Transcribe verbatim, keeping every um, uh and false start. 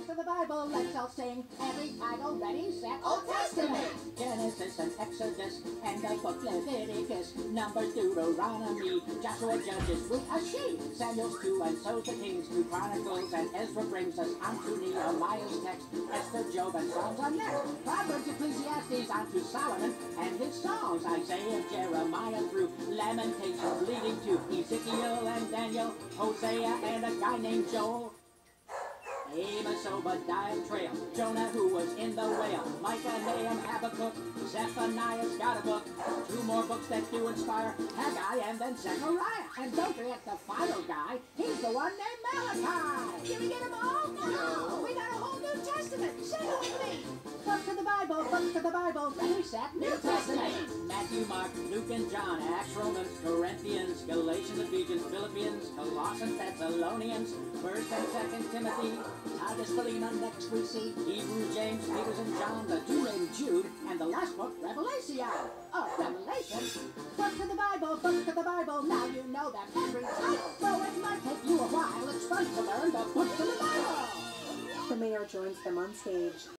Books of the Bible, let's all sing. Every title ready, set, Old Testament. Genesis and Exodus, and the book Leviticus, Numbers, Deuteronomy, Joshua, Judges, Ruth, a sheep, Samuel's two, and so's the Kings, two Chronicles, and Ezra brings us onto Nehemiah's text, Esther, Job, and Psalms are next. Proverbs, Ecclesiastes, onto Solomon, and his songs, Isaiah, Jeremiah, through Lamentations, leading to Ezekiel and Daniel, Hosea, and a guy named Joel. Amos, Obadiah, Trail, Jonah who was in the whale, Micah, Nahum, Habakkuk, Zephaniah's got a book, two more books that do inspire, Haggai, and then Zechariah. And don't forget the final guy, he's the one named Malachi. Did we get them all? No! We got a whole New Testament. Say it with me. Books of the Bible, books of the Bible, ready, set, New Testament. Matthew, Mark, Luke, and John, Acts, Romans, Corinthians, Galatians, Ephesians, Philippians, Colossians, Thessalonians, First and Second Timothy, Titus, Philemon, next we see Hebrew, James, Peter, and John, the two named Jude, and the last book, Revelation. Oh, Revelation. Books of the Bible, books of the Bible, now you know them every title. Though it might take you a while, it's fun to learn the books of the Bible. The mayor joins them on stage.